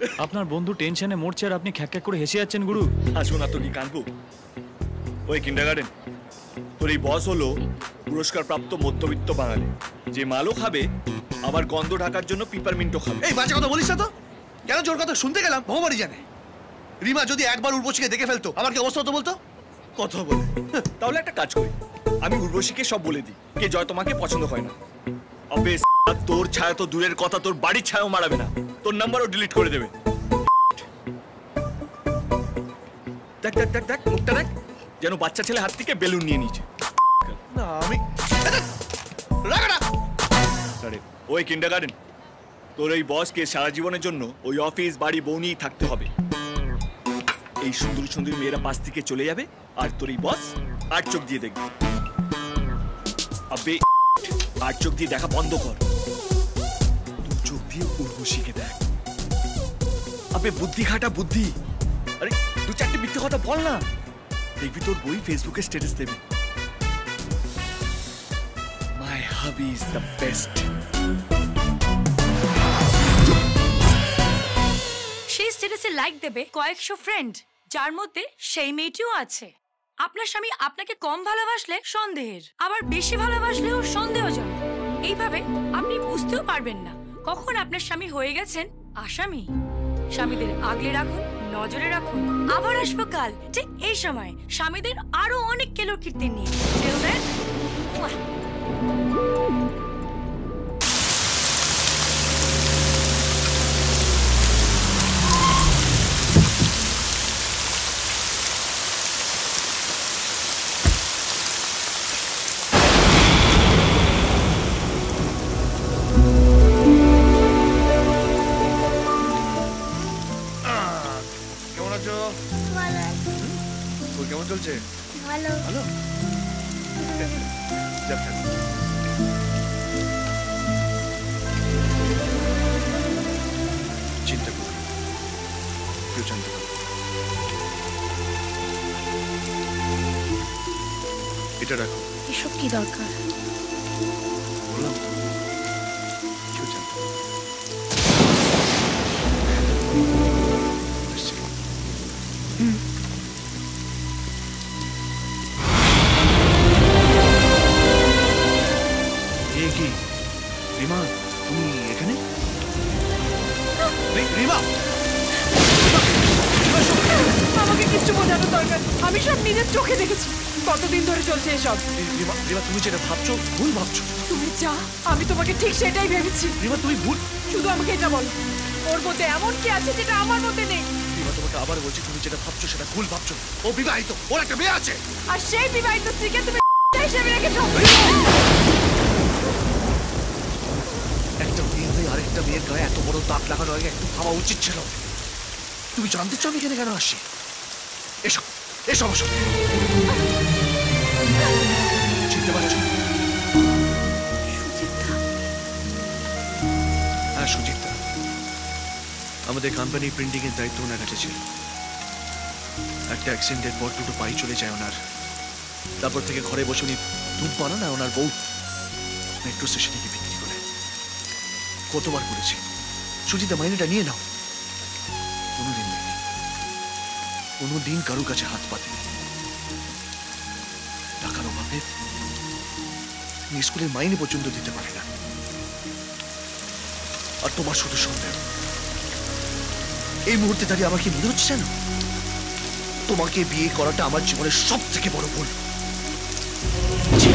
আপনার বন্ধু টেনশনে মরছে আর আপনি খ্যাক করে হেসে যাচ্ছেন গুরু। আসো না তো কি কানবো? ওই কিন্ডারগার্টেন, তোর এই বস হলো পুরস্কার প্রাপ্ত মধ্যবিত্ত বাঙালি, যে মালও খাবে আবার গন্ধ ঢাকার জন্য পিপারমিন্টও খাবে। এই বাজে কথা বলিস না তো। কেন জোর কথা শুনতে গেলাম? ভগবানই জানে। রিমা যদি একবার উর্বশীকে দেখে ফেলতো আমার কি অবস্থা হতো বলতো? কথা বলে। তাহলে একটা কাজ করি, আমি উর্বশীকে সব বলে দিই কে জয় তোমাকে পছন্দ হয় না। অবে তোর ছায়া তো দূরের কথা, তোর বাড়ির ছায়াও মারাবে না, তোর নাম্বারও ডিলিট করে দেবে। দেখ দেখ দেখ দেখ মুখটা দেখ, যেন বাচ্চা ছেলে হাত থেকে বেলুন নিয়ে নিয়েছে। না আমি ওই কিন্ডারগার্টেন, তোর এই বসকে সারা জীবনের জন্য ওই অফিস বাড়ি বউ নিয়েই থাকতে হবে। এই সুন্দর সুন্দর মেয়েরা পাশ থেকে চলে যাবে আর তোর এই বস আর চোখ দিয়ে দেখবে। আবে আর চোখ দিয়ে দেখা বন্ধ কর, দু চোখ দিয়ে উর্বশীকে দেখ। আবে বুদ্ধি খাটা বুদ্ধি। আরে দু চারটে মিথ্যে কথা বল না, দেখবি তোর বই ফেসবুকে স্ট্যাটাস দেবে, মাই হাবি ইজ দ্য বেস্ট। সেই স্ট্যাটাসে লাইক দেবে কয়েকশো ফ্রেন্ড, যার মধ্যে সেই মেয়েটিও আছে। আপনার স্বামী আপনাকে কম ভালোবাসলে সন্দেহের, আবার বেশি ভালোবাসলেও সন্দেহজনক। এইভাবে আপনি বুঝতেও পারবেন না কখন আপনার স্বামী হয়ে গেছেন আসামি। স্বামীদের আগলে রাখুন, নজরে রাখুন। আবার আসবো কাল ঠিক এই সময় স্বামীদের আরো অনেক কেলোর কীর্তি নিয়ে। কেমন চলছে? ভালো ভালো। চিন্তা করো, কেউ জানতে পারবে। এটা রাখো। এসব কি দরকার? বললাম কেউ জানতে পারবে। রিমা, তুমি এখানে? রিমা, আমাকে কিছু বোঝানোর দরকার, আমি সব নিজের চোখে দেখেছি। কতদিন ধরে চলছে এসব? রিমা, তুমি যেটা ভাবছো ভুল ভাবছো। তুমি যা, আমি তোমাকে ঠিক সেটাই ভেবেছি। রিমা তুমি ভুল। শুধু আমাকে এটা বল, ওর মধ্যে এমন কি আছে যেটা আমার মধ্যে নেই? রিমা তোমাকে আবার বলছি, তুমি যেটা ভাবছো সেটা ভুল ভাবছো। ও বিবাহিত, ওর একটা মেয়ে আছে। আর সেই বিবাহিত স্ত্রীকে তুমি হিসেবে রেখেছো। একটা মেয়ে হয়ে আরেকটা মেয়ের গায়ে এত বড় দাগ লাগানো আগে একটু ভাবা উচিত ছিল। তুমি জানতে চাও আমি এখানে কেন আসছি? এসো এসো বসো। চিনতে পারছো? হ্যাঁ সুচিত্রা, আমাদের কোম্পানি প্রিন্টিং এর দায়িত্ব ওনার কাছে ছিল। একটা অ্যাক্সিডেন্টের পর দুটো পাই চলে যায় ওনার। তারপর থেকে ঘরে বসে উনি দুধ বানান না ওনার বউ মেট্রো স্টেশনে গিয়ে বিক্রি করে। কতবার করেছি, সুচিতা মাইনেটা নিয়ে নাও, কোনোদিন নেই, কোনোদিন কারোর কাছে হাত পাতেনি। টাকার অভাবে স্কুলের মাইনে পর্যন্ত দিতে পারে না। আর তোমার শুধু সন্দেহ। এই মুহূর্তে দাঁড়িয়ে আমার কি মনে হচ্ছে জানো, তোমাকে বিয়ে করাটা আমার জীবনের সব থেকে বড় ভুল।